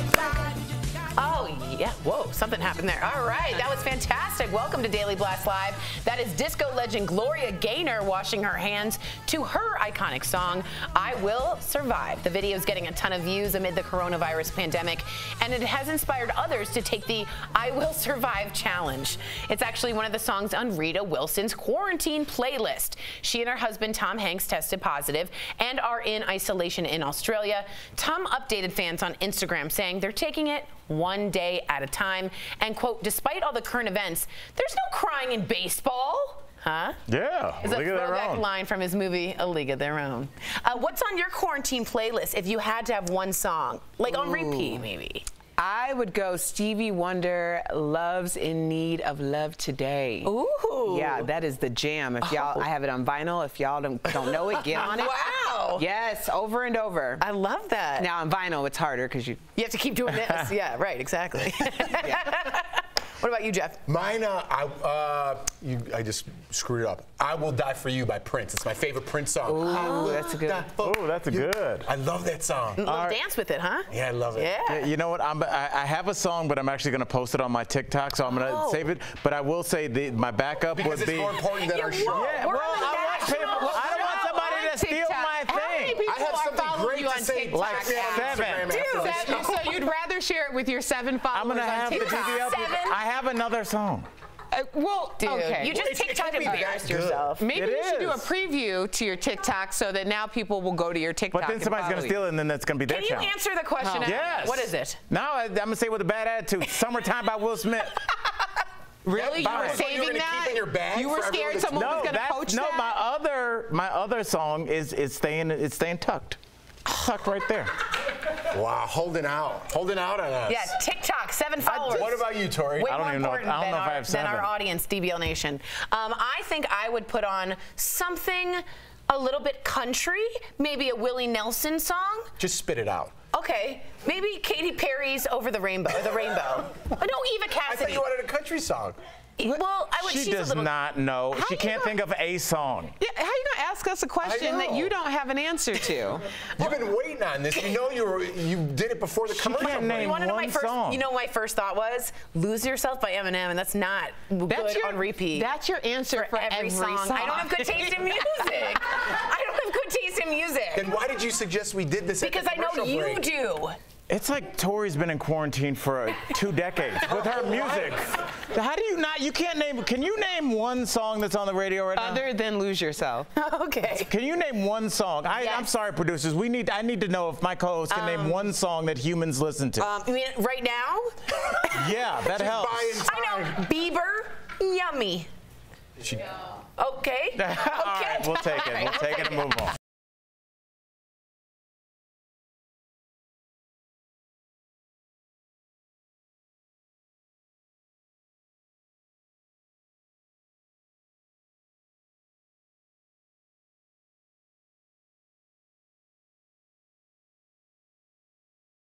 Oh, yeah. Whoa, something happened there. All right, that was fantastic. Welcome to Daily Blast Live. That is disco legend Gloria Gaynor washing her hands to her iconic song, I Will Survive. The video is getting a ton of views amid the coronavirus pandemic, and it has inspired others to take the I Will Survive challenge. It's actually one of the songs on Rita Wilson's quarantine playlist. She and her husband, Tom Hanks, tested positive and are in isolation in Australia. Tom updated fans on Instagram saying they're taking it one day at a time, and quote, despite all the current events, there's no crying in baseball. Huh? Yeah, it's a throwback line from his movie A League of Their Own. What's on your quarantine playlist if you had to have one song, like on repeat maybe? I would go Stevie Wonder, Love's in Need of Love Today. Ooh. Yeah, that is the jam. If y'all, I have it on vinyl. If y'all don't know it, get on it. Wow. Yes, over and over. I love that. Now on vinyl, it's harder because you have to keep doing this. Yeah, right, exactly. Yeah. What about you, Jeff? Mine, I just screwed it up. I Will Die For You by Prince. It's my favorite Prince song. Ooh, that's a good one. Oh, that's a good. I love that song. Dance with it, huh? Yeah, I love it. Yeah. You know what? I have a song, but I'm actually going to post it on my TikTok, so I'm going to save it. But I will say my backup because would be. It's more important than our show. Yeah, well, I don't want somebody to steal my thing. I have something great to say. Like 7. So you'd rather share it with your 7 followers I'm going to have the TV up. I have another song. Well, dude, okay. You just TikTok embarrassed yourself. Maybe you should do a preview to your TikTok so that now people will go to your TikTok. But then somebody's going to steal it, and then that's going to be their challenge. Can you answer the question? Yes. What is it? No, I'm going to say with a bad attitude. Summertime by Will Smith. Really? You were saving that? Keep in your bag you were scared someone was going to poach that? No, my other song is staying tucked. Tucked right there. Wow, holding out on us. Yeah, TikTok, 7 followers. What about you, Tori? Way I don't even know. I don't know if I have 7. Than our audience, DBL Nation. I think I would put on something a little bit country, maybe a Willie Nelson song. Just spit it out. Okay, maybe Katy Perry's Over the Rainbow. Or the Rainbow. No, Eva Cassidy. I thought you wanted a country song. Well, she does not know. She can't think of a song. Yeah, how are you going to ask us a question that you don't have an answer to? You've been waiting on this. You know you did it before the commercial. Can't name one song. You know what my first thought was? Lose Yourself by Eminem, and that's not good on repeat. That's your answer for every song. I don't have good taste in music. I don't have good taste in music. Then why did you suggest we did this because at the commercial break? I know you do. It's like Tori's been in quarantine for 2 decades with her music. How do you not? You can't name. Can you name one song that's on the radio right now? Other than Lose Yourself. Okay. Can you name one song? I'm sorry, producers. I need to know if my co-host can name one song that humans listen to. You mean right now? Yeah, that helps. I know. Bieber, Yummy. Okay. All right, we'll take it. We'll take it and move on.